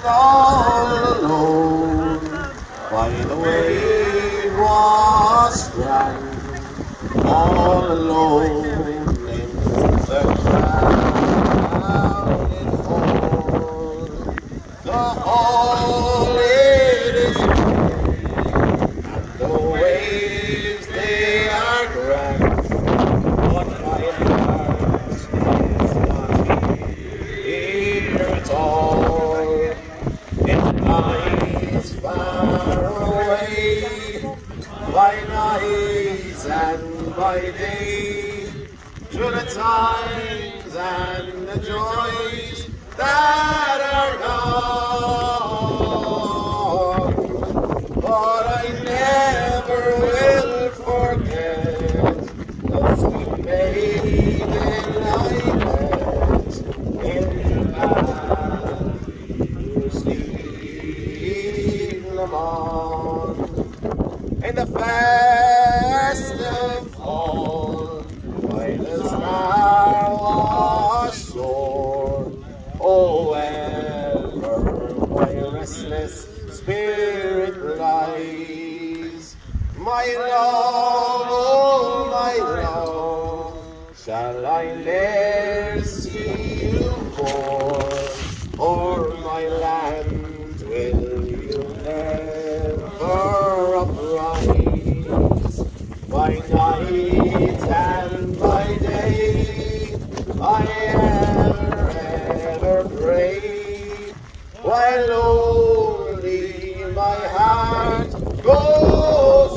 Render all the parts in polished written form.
all alone by the way it was grand, all alone in the crowded hall. The hall it is great, and the waves they are grand, but my heart is not here at all. It lies far away by night and by day, through the times and the joys that are gone. But I never will forget the sweet maiden I met in the valley of Slievenamon. In the festive hall, by the star-washed shore, oh, ever my restless spirit lies. My love, oh my love, shall I ne'er see you more, or my land will you never uprise? By night and by day I ever pray, while only my heart goes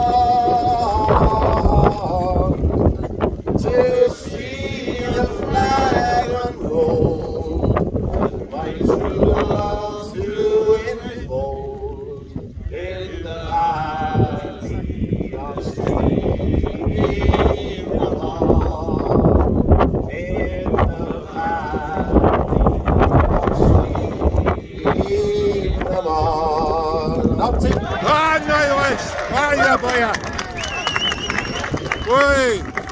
on to see the flag unroll and my true love to enfold in the valley of Slievenamon, in the valley of Slievenamon. Up to Niall Walsh! Vaya, vaya! Uy!